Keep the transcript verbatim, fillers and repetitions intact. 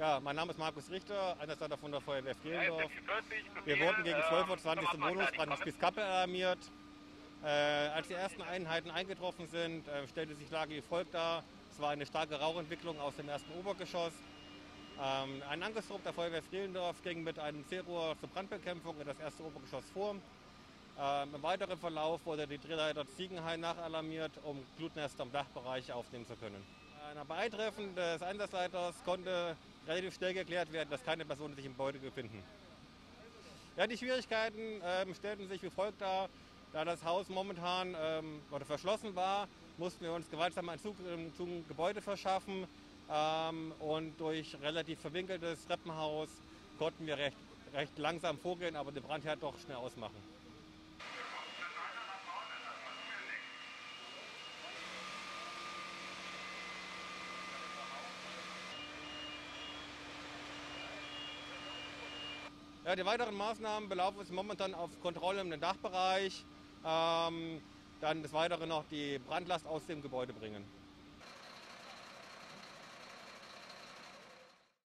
Ja, mein Name ist Markus Richter, Einsatzleiter von der Feuerwehr Frehlendorf. Wir wurden gegen zwölf Uhr zwanzig zum Wohnungsbrand in Spießkappel alarmiert. Äh, als die ersten Einheiten eingetroffen sind, äh, stellte sich die Lage wie folgt dar. Es war eine starke Rauchentwicklung aus dem ersten Obergeschoss. Ähm, ein Angriffstrupp der Feuerwehr Frehlendorf ging mit einem C-Rohr zur Brandbekämpfung in das erste Obergeschoss vor. Ähm, Im weiteren Verlauf wurde die Drehleiter Ziegenhain nachalarmiert, um Glutnester im Dachbereich aufnehmen zu können. Nach Beitreffen des Einsatzleiters konnte relativ schnell geklärt werden, dass keine Personen sich im Gebäude befinden. Ja, die Schwierigkeiten ähm, stellten sich wie folgt dar. Da das Haus momentan ähm, oder verschlossen war, mussten wir uns gewaltsam einen Zug ähm, zum Gebäude verschaffen. Ähm, und durch relativ verwinkeltes Treppenhaus konnten wir recht, recht langsam vorgehen, aber den Brandherd doch schnell ausmachen. Ja, die weiteren Maßnahmen belaufen sich momentan auf Kontrolle im Dachbereich, ähm, dann des Weiteren noch die Brandlast aus dem Gebäude bringen.